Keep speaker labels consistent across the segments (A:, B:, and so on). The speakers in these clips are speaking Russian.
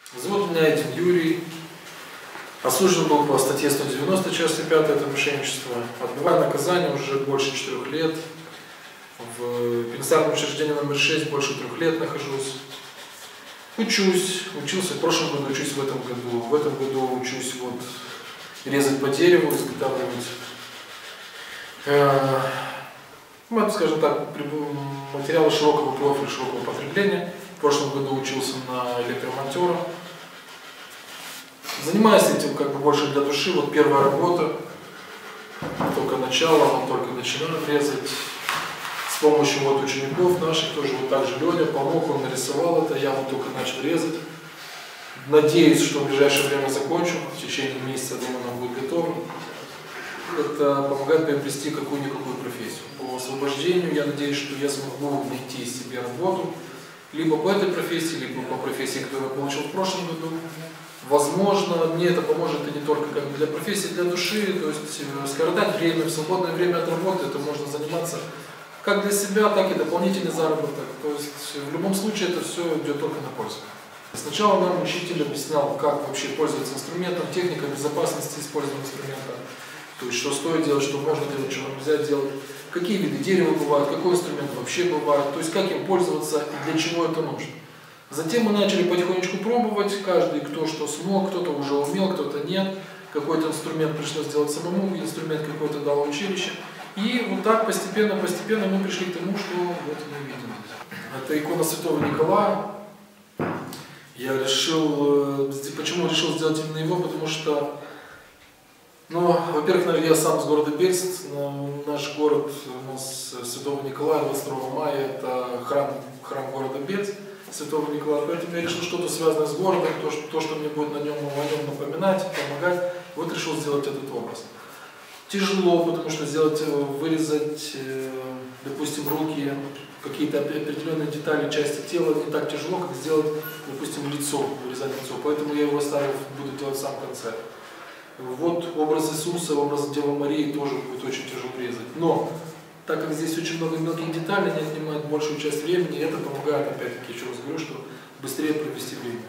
A: Зовут меня Этин Юрий. Осужден был по статье 190, части 5, это мошенничество. Отбываю наказание уже больше 4 лет. В пенитенциарном учреждении номер 6 больше 3 лет нахожусь. Учился в прошлом году, учусь в этом году. В этом году учусь резать по дереву, изготавливать. Скажем так, материалы широкого профиля, широкого потребления. В прошлом году учился на электромонтера. Занимаюсь этим больше для души. Первая работа, только начало, только начинаю резать. С помощью учеников наших, тоже также Леня помог, он нарисовал это, я только начал резать. Надеюсь, что в ближайшее время закончу, в течение месяца, думаю, она будет готова. Это помогает приобрести какую-никакую профессию. По освобождению я надеюсь, что я смогу найти себе работу, либо по этой профессии, либо по профессии, которую я получил в прошлом году. Возможно, мне это поможет и не только для профессии, для души, то есть скоротать время, в свободное время от работы, это можно заниматься как для себя, так и дополнительный заработок. То есть в любом случае это все идет только на пользу. Сначала нам учитель объяснял, как вообще пользоваться инструментом, техника безопасности использования инструмента. То есть что стоит делать, что можно делать, что нельзя делать, какие виды дерева бывают, какой инструмент вообще бывает, то есть как им пользоваться и для чего это нужно. Затем мы начали потихонечку пробовать, каждый кто что смог, кто-то уже умел, кто-то нет. Какой-то инструмент пришлось делать самому, инструмент какой-то дало училище. И так постепенно мы пришли к тому, что мы видим. Это икона Святого Николая. Почему решил сделать именно его? Потому что, во-первых, я сам из города Бельск. Наш город, у нас Святого Николая, 22 мая, это храм города Бельск, Святого Николая. Поэтому я решил что-то связанное с городом, то, что мне будет о нем напоминать, помогать. Решил сделать этот образ. Тяжело, потому что вырезать, допустим, руки, какие-то определенные детали, части тела не так тяжело, как сделать, допустим, вырезать лицо. Поэтому я его оставил, буду делать в самом конце. Образ Иисуса, образ Девы Марии тоже будет очень тяжело резать. Но, так как здесь очень много мелких деталей, они отнимают большую часть времени, и это помогает, опять-таки, еще раз говорю, что быстрее провести время.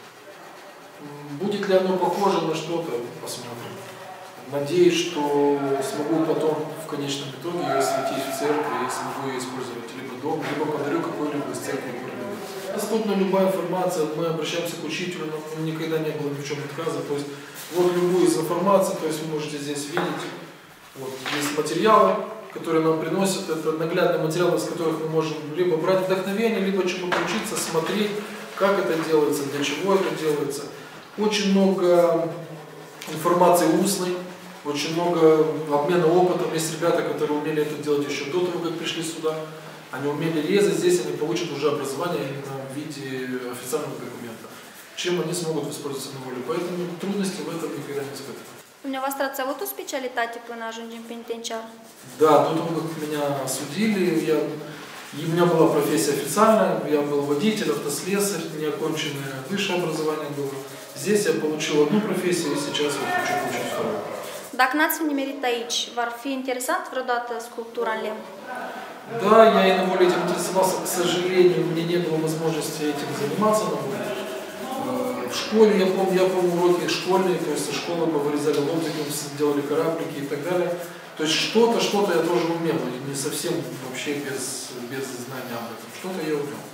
A: Будет ли оно похоже на что-то, посмотрим. Надеюсь, что смогу потом в конечном итоге ее осветить в церкви и смогу ее использовать либо дома, либо подарю какой-либо из церкви города. Доступна любая информация, мы обращаемся к учителю, но никогда не было ни в чем отказа. То есть любую из информации, то есть вы можете здесь видеть, есть материалы, которые нам приносят, это наглядные материалы, из которых мы можем либо брать вдохновение, либо чему-то учиться, смотреть, как это делается, для чего это делается. Очень много информации устной, очень много обмена опытом. Есть ребята, которые умели это делать еще до того, как пришли сюда. Они умели резать, здесь они получат уже образование именно в виде официального документа, чем они смогут воспользоваться на волю. Поэтому трудности в этом никогда не испытывают.
B: Dumneavoastră ați avut o specialitate până ajungi în penitenciar?
A: Да, до того, как меня судили, у меня была профессия официальная, я был водитель, автослесарь, неоконченное высшее образование было. Здесь я получил одну профессию и сейчас хочу получить вторую.
B: Dacă n-ați fi nimerit aici, v-ar fi interesat vreodată sculptura în lemn?
A: Да, я и на воле этим интересовался, к сожалению, у меня не было возможности этим заниматься на воле. В школе, я помню уроки школьные, то есть со школы мы вырезали лобзиком, делали кораблики и так далее. То есть что-то я тоже умел, не совсем вообще без знания об этом, что-то я умел.